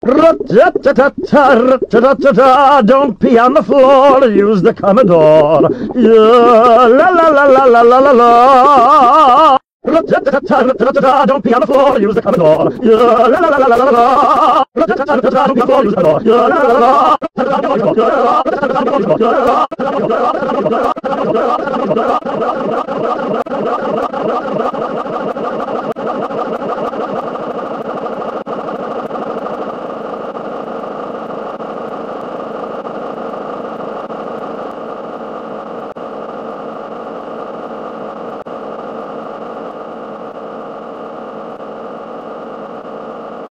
Ra-ta-ta-ta-ta, don't pee on the floor, use the Commodore. Yeah, la la la la la la la la. Ra-ta-ta-ta-ta-ta, don't pee on the floor, use the Commodore. Yeah, la la la la la la la. Ra-ta-ta-ta-ta, don't pee on the floor, use the Commodore. Yeah, la la la la la.